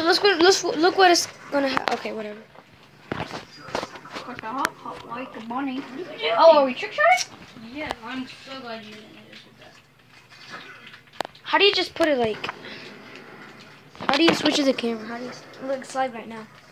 look what it's gonna have. Okay, whatever. Hot like a bunny. Oh, are we trick shotting? Yeah, I'm so glad you didn't hit us with that. How do you just put it like? How do you switch to the camera? How do you look slide right now?